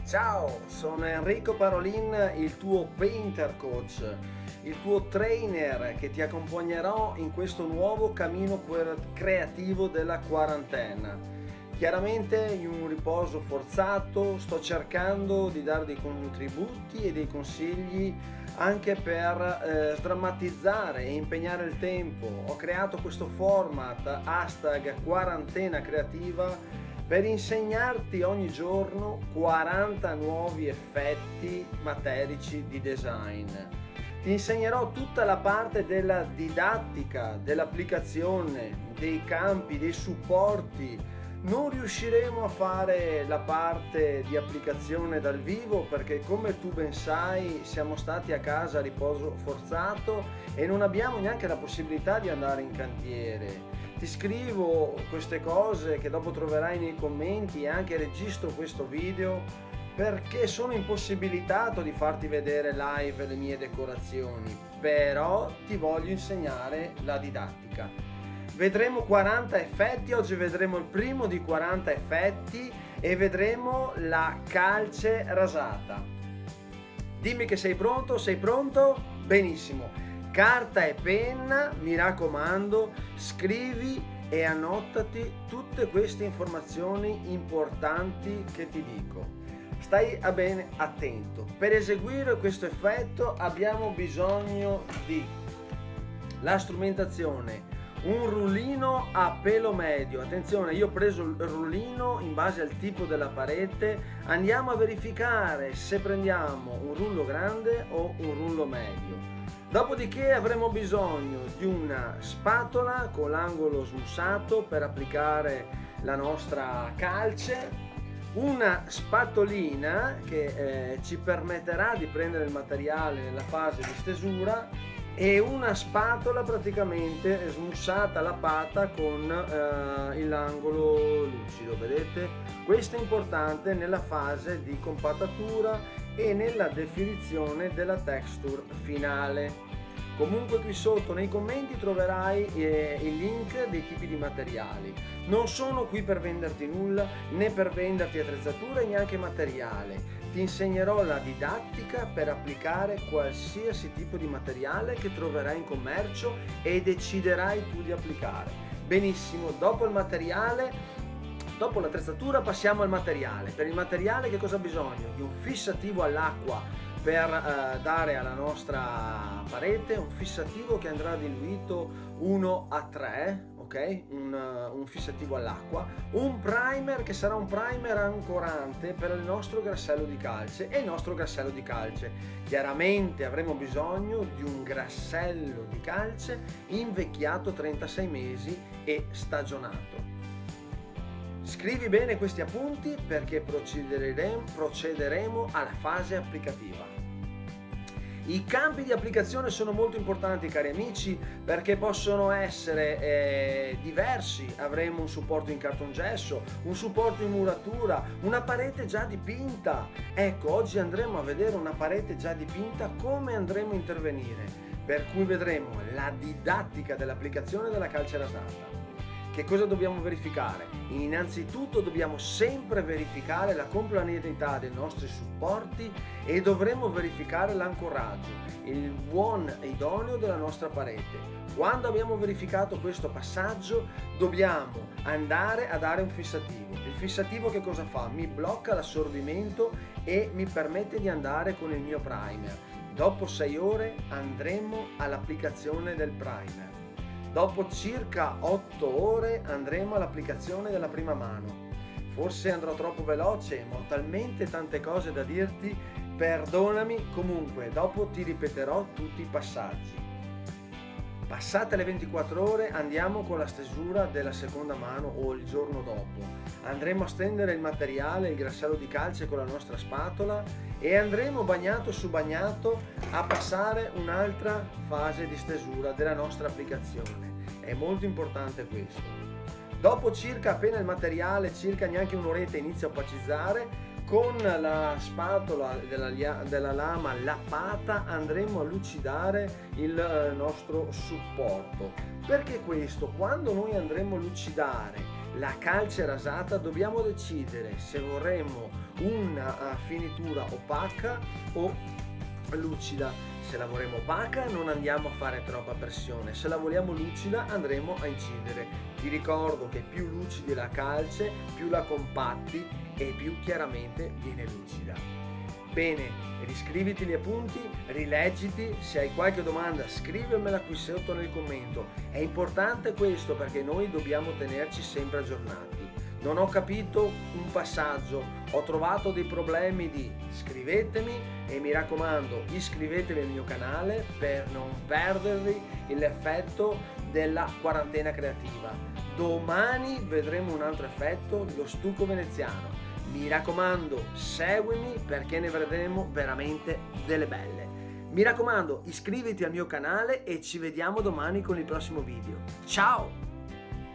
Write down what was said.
Ciao, sono Enrico Parolin, il tuo painter coach, il tuo trainer che ti accompagnerò in questo nuovo cammino creativo della quarantena. Chiaramente in un riposo forzato sto cercando di dare dei contributi e dei consigli anche per sdrammatizzare e impegnare il tempo. Ho creato questo format #quarantena creativa per insegnarti ogni giorno 40 nuovi effetti materici di design. Ti insegnerò tutta la parte della didattica, dell'applicazione, dei campi, dei supporti. Non riusciremo a fare la parte di applicazione dal vivo perché, come tu ben sai, siamo stati a casa a riposo forzato e non abbiamo neanche la possibilità di andare in cantiere. Ti scrivo queste cose che dopo troverai nei commenti e anche registro questo video perché sono impossibilitato di farti vedere live le mie decorazioni, però ti voglio insegnare la didattica. Vedremo 40 effetti, oggi vedremo il primo di 40 effetti e vedremo la calce rasata. Dimmi che sei pronto? Sei pronto? Benissimo. Carta e penna, mi raccomando, scrivi e annotati tutte queste informazioni importanti che ti dico. Stai bene attento. Per eseguire questo effetto abbiamo bisogno di la strumentazione, un rullino a pelo medio. Attenzione, io ho preso il rullino in base al tipo della parete. Andiamo a verificare se prendiamo un rullo grande o un rullo medio. Dopodiché avremo bisogno di una spatola con l'angolo smussato per applicare la nostra calce, una spatolina che ci permetterà di prendere il materiale nella fase di stesura e una spatola praticamente smussata alla pata con l'angolo lucido, vedete? Questo è importante nella fase di compattatura e nella definizione della texture finale. Comunque qui sotto nei commenti troverai il link dei tipi di materiali. Non sono qui per venderti nulla, né per venderti attrezzature, neanche materiale. Ti insegnerò la didattica per applicare qualsiasi tipo di materiale che troverai in commercio e deciderai tu di applicare. Benissimo, dopo il materiale, dopo l'attrezzatura passiamo al materiale. Per il materiale che cosa ha bisogno? Di un fissativo all'acqua per dare alla nostra parete, un fissativo che andrà diluito 1:3, ok? Un fissativo all'acqua, un primer che sarà un primer ancorante per il nostro grassello di calce e il nostro grassello di calce. Chiaramente avremo bisogno di un grassello di calce invecchiato 36 mesi e stagionato. Scrivi bene questi appunti perché procederemo alla fase applicativa. I campi di applicazione sono molto importanti, cari amici, perché possono essere diversi. Avremo un supporto in cartongesso, un supporto in muratura, una parete già dipinta. Ecco, oggi andremo a vedere una parete già dipinta, come andremo a intervenire, per cui vedremo la didattica dell'applicazione della calce rasata. Che cosa dobbiamo verificare? Innanzitutto dobbiamo sempre verificare la complementarietà dei nostri supporti e dovremo verificare l'ancoraggio, il buon e idoneo della nostra parete. Quando abbiamo verificato questo passaggio dobbiamo andare a dare un fissativo. Il fissativo che cosa fa? Mi blocca l'assorbimento e mi permette di andare con il mio primer. Dopo 6 ore andremo all'applicazione del primer. Dopo circa 8 ore andremo all'applicazione della prima mano. Forse andrò troppo veloce, ma ho talmente tante cose da dirti, perdonami. Comunque dopo ti ripeterò tutti i passaggi. Passate le 24 ore andiamo con la stesura della seconda mano o il giorno dopo. Andremo a stendere il materiale, il grassello di calce con la nostra spatola e andremo bagnato su bagnato a passare un'altra fase di stesura della nostra applicazione. È molto importante questo. Dopo appena il materiale, circa neanche un'oretta, inizia a opacizzare, con la spatola della lama, la pata, andremo a lucidare il nostro supporto. Perché questo? Quando noi andremo a lucidare la calce rasata dobbiamo decidere se vorremmo una finitura opaca o lucida. Se la vorremmo opaca non andiamo a fare troppa pressione, se la vogliamo lucida andremo a incidere. Ti ricordo che più lucidi la calce, più la compatti e più chiaramente viene lucida. Bene, riscriviti gli appunti, rileggiti, se hai qualche domanda scrivimela qui sotto nel commento. È importante questo perché noi dobbiamo tenerci sempre aggiornati. Non ho capito un passaggio, ho trovato dei problemi, scrivetemi e mi raccomando iscrivetevi al mio canale per non perdervi l'effetto della quarantena creativa. Domani vedremo un altro effetto, lo stucco veneziano. Mi raccomando seguimi perché ne vedremo veramente delle belle. Mi raccomando iscriviti al mio canale e ci vediamo domani con il prossimo video. Ciao!